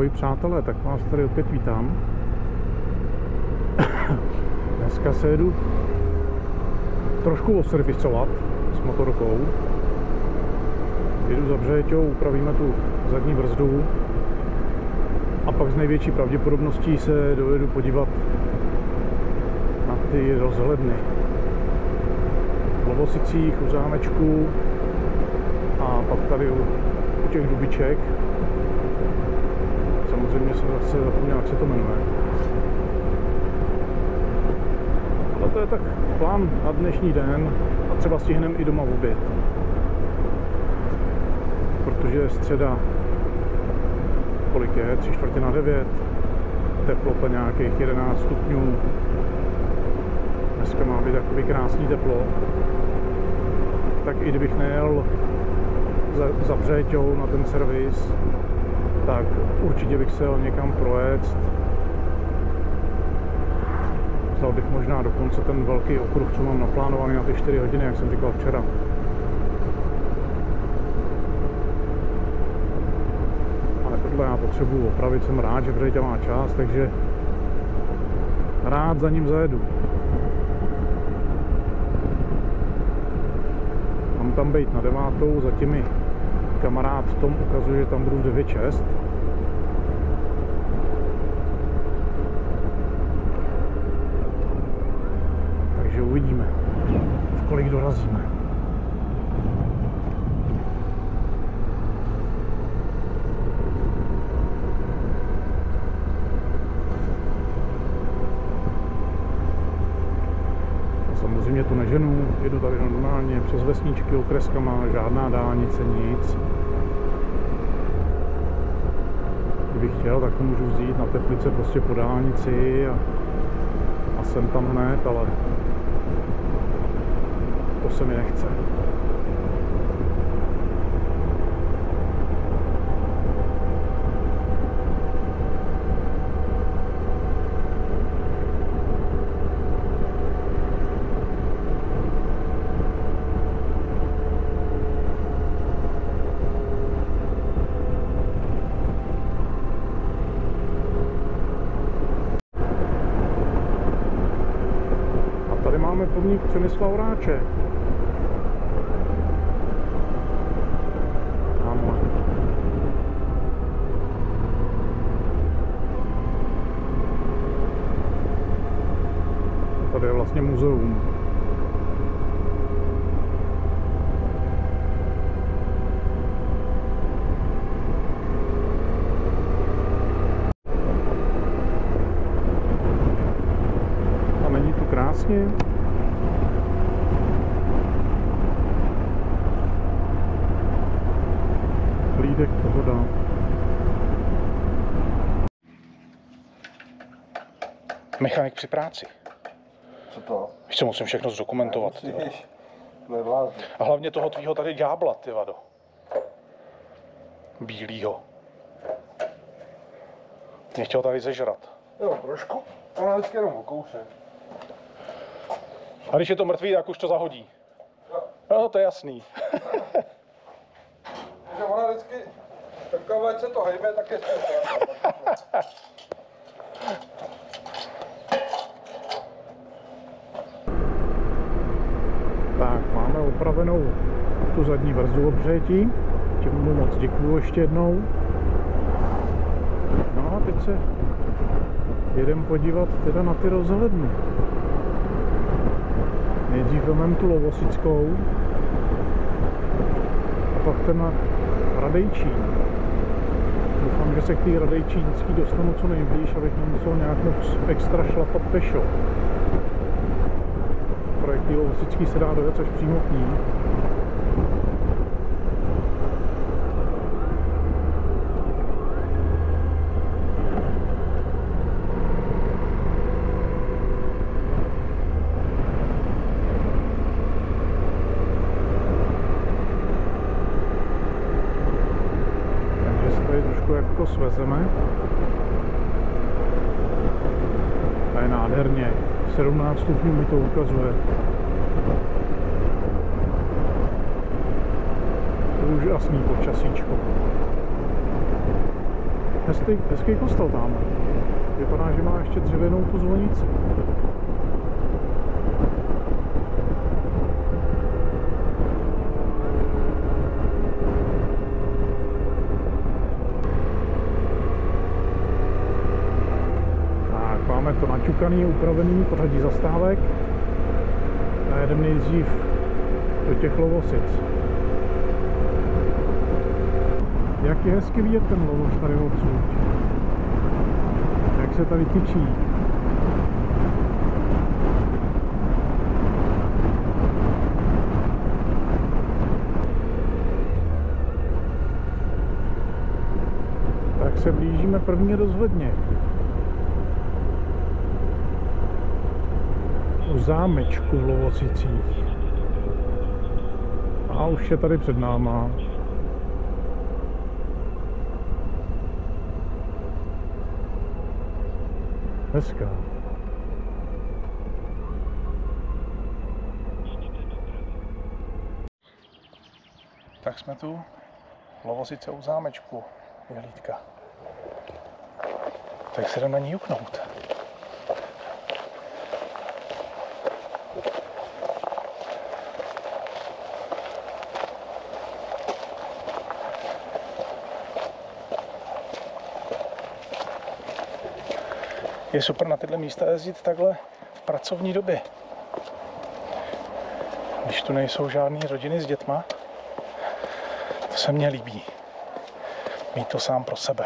Ahoj přátelé, tak vás tady opět vítám. Dneska se jedu trošku oservisovat s motorkou. Jedu za Břeťou, upravíme tu zadní brzdu a pak z největší pravděpodobností se dojedu podívat na ty rozhledny. V Lovosicích, u zámečku a pak tady u těch dubiček. Samozřejmě jsem zase zapomněl, jak se to jmenuje. Ale to je tak plán na dnešní den a třeba stihneme i doma v oběd. Protože je středa, kolik je, 8:45, teplota nějakých 11 stupňů. Dneska má být takový krásný teplo. Tak i kdybych nejel za Břeťou na ten servis, tak určitě bych se jel někam projet. Vzal bych možná dokonce ten velký okruh, co mám naplánovaný na ty 4 hodiny, jak jsem říkal včera. Ale tohle já potřebuji opravit, jsem rád, že Břeťa má čas, takže rád za ním zajedu. Mám tam být na 9, zatím mi kamarád Tom ukazuje, že tam budu v 9:06. Takže uvidíme, v kolik dorazíme. A samozřejmě tu neženu, jedu tady normálně přes vesničky, okreskama, žádná dálnice, nic. Kdybych chtěl, tak to můžu vzít na Teplice prostě po dálnici a jsem tam hned, ale to se mi nechce. Máme pomník Přemysla Horáče. Tamhle. Tady je vlastně muzeum. A není tu krásně? Klídek, pohoda. Mechanik při práci. Co to? Víš, co musím všechno zdokumentovat. A hlavně toho tvýho tady ďábla, ty vado. Bílýho. Mě chtěl tady zežrat. Jo, trošku. Ona vždycky jenom o kousek. A když je to mrtvý, tak už to zahodí. Jo. No, to je jasný. Takže ona vždycky, taková, ať se to hejbe, tak je Tak, máme opravenou tu zadní brzdu od Břetí. Těmu moc děkuju ještě jednou. No a teď se jedem podívat teda na ty rozhledny. Nejdřív vemem tu Lovosickou a pak ten Radejčín. Doufám, že se k té Radejčínský dostanu co nejblíž, abych nemusel nějak moc extra šlapat pešo. Projekt Lovosický se dá dojet až přímo k ní. Jak to svezeme. A je nádherně. 17 stupňů mi to ukazuje. Úžasný počasíčko. Hezký kostel tam. Vypadá, že má ještě dřevěnou tu zvonici. Tak, máme to naťukaný, upravený pořadí zastávek. A jedeme nejdřív do těch Lovosic. Jak je hezky vidět ten Lovoš tady odsud. Jak se tady tyčí. Tak se blížíme první rozhledně. U zámečku v Lovosicích. A už je tady před náma. Hezká. Tak jsme tu. Lovosice u zámečku. Je hlídka. Tak se jdem na ní juknout. Je super na tyhle místa jezdit takhle v pracovní době. Když tu nejsou žádné rodiny s dětma, to se mně líbí. Mít to sám pro sebe.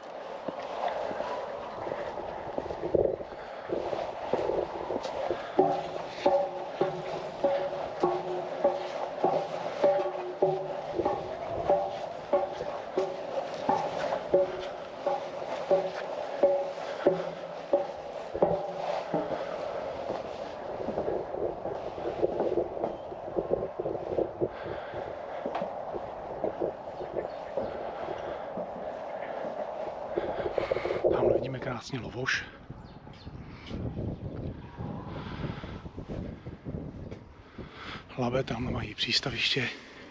Tamhle vidíme krásně Lovoš. Labe tam mají přístaviště.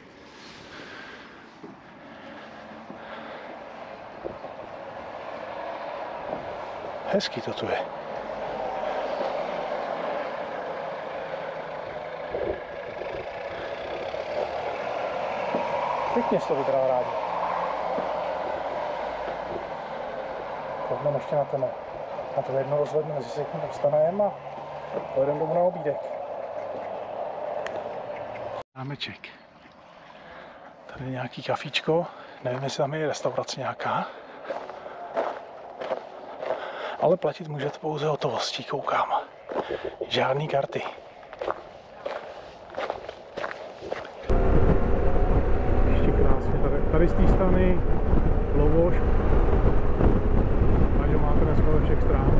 Hezký to tu je. Pěkně se to vypadá rádi. Koukneme ještě na to jedno rozhlednu, jestli se k ní dostaneme a pojedeme domů na obídek. Zámeček. Tady je nějaký kafíčko, nevím, jestli tam je restaurace nějaká. Ale platit můžete pouze hotovostí, koukám. Žádný karty. Ještě krásně tady z té strany Lovoš. Ať ho máte dneska ze všech stran.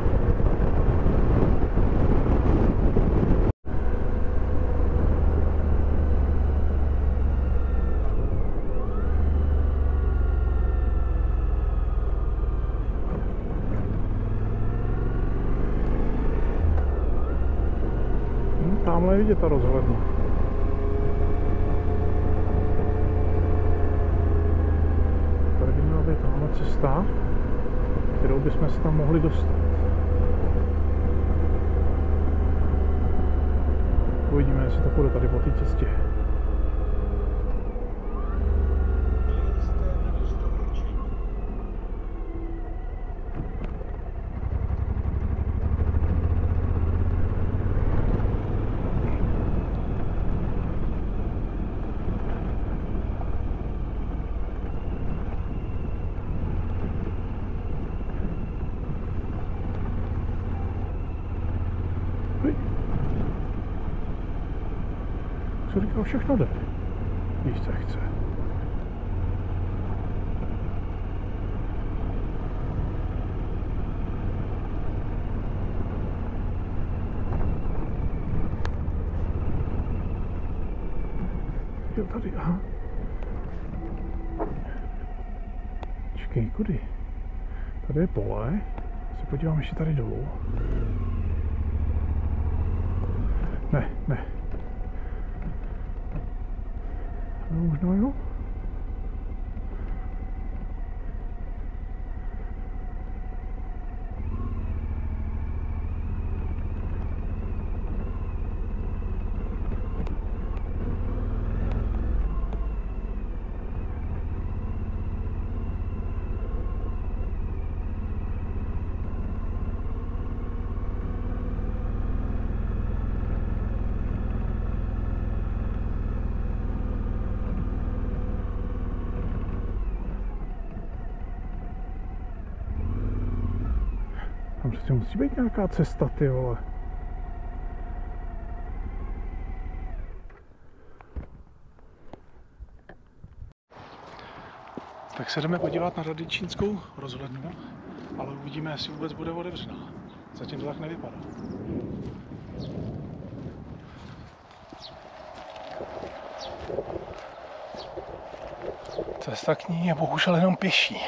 Tamhle je vidět ta rozhledna. Tady by měla být tahle cesta, kterou bychom se tam mohli dostat. Uvidíme, jestli to půjde tady po té cestě. Co říkal, všechno jde, když se chce. Jo, tady, aha. Čekej, kudy? Tady je pole. Se podívám ještě tady dolů. Ne. No, možná jo. přece musí být nějaká cesta, ty vole. Tak se jdeme podívat na Radečínskou rozhlednu, ale uvidíme, jestli vůbec bude otevřená. Zatím to tak nevypadá. Cesta k ní je bohužel jenom pěší.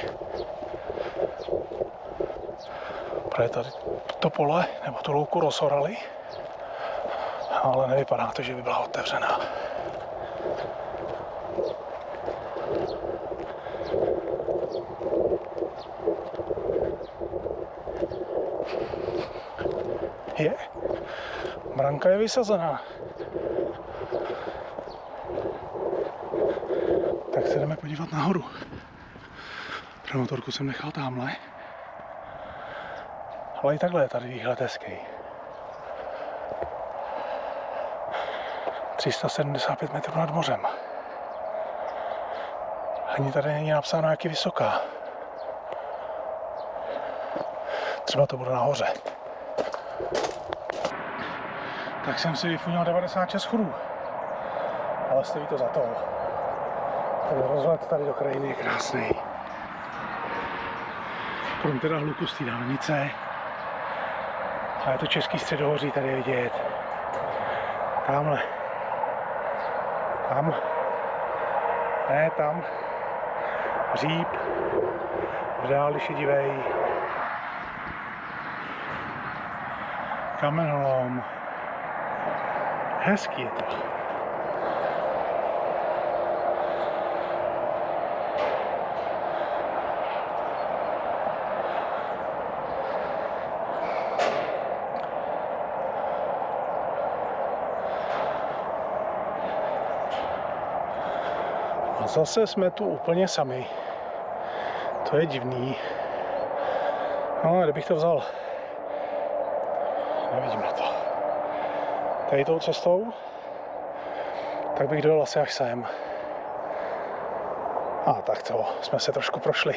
Protože tady to pole nebo tu louku rozorali, ale nevypadá to, že by byla otevřená. Branka je vysazená. Tak se jdeme podívat nahoru. Motorku jsem nechal tamhle. Ale i takhle je tady výhled hezký. 375 metrů nad mořem. Ani tady není napsáno, jak je vysoká. Třeba to bude nahoře. Tak jsem si vyfunil 96 schodů. Ale stojí to za to. Ten rozhled tady do krajiny je krásný. Krom teda hluku z té dálnice. A je to Český středohoří tady vidět. Tamhle. Tam. Ne, tam. Hříb. V dáli šedivej. Kamenolom. Hezký je to. A zase jsme tu úplně sami. To je divný. No, kdybych to vzal. Nevidím na to. Tady tou cestou, tak bych dojel asi až sem. A tak to, jsme se trošku prošli.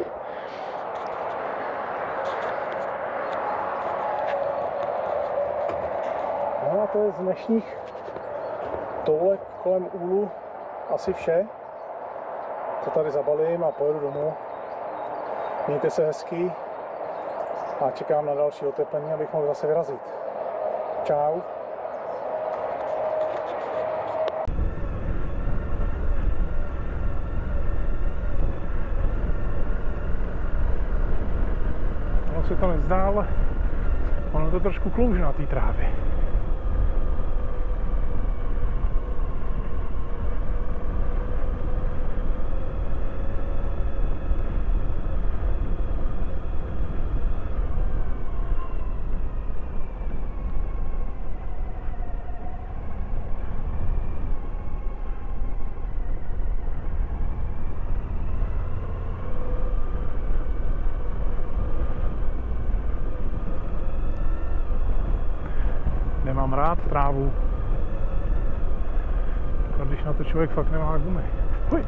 No a to je z dnešních toulek kolem úlu asi vše. To tady zabalím a pojedu domů. Mějte se hezky a čekám na další oteplení, abych mohl zase vyrazit. Čau. Ono se to nezdá, ale ono to trošku klouže na té trávě. Nemám rád trávu, když na to člověk fakt nemá gumy. Huj.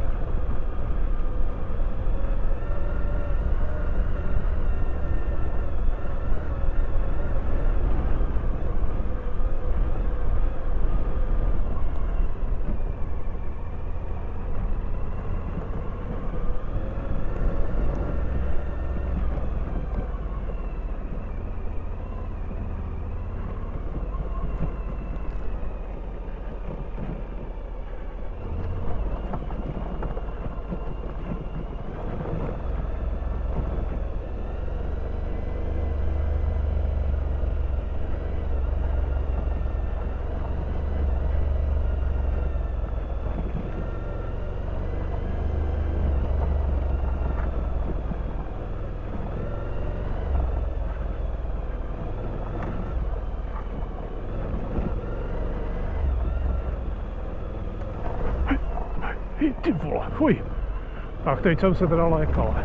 Ty vole, fuj. Tak teď jsem se teda lékal.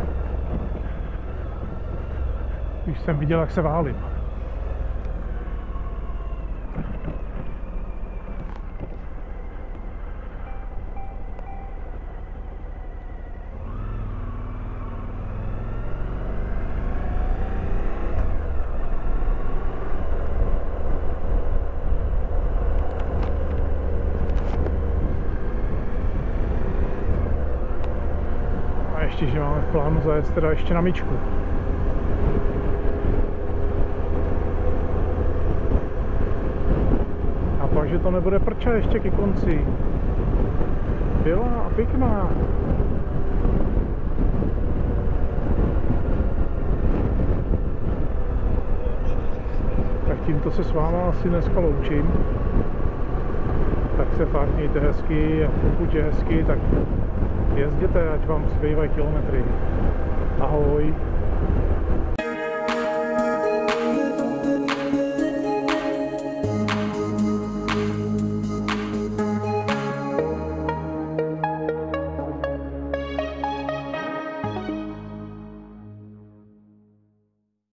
Když jsem viděl, jak se válím. naštěstí, že máme v plánu zajet teda ještě na myčku. A pak, že to nebude prča ještě ke konci. Byla a pěkná. Tak tímto se s váma asi dneska loučím. Tak se fakt mějte hezky a pokud je hezky, tak jezděte, ať vám zbývají kilometry. Ahoj.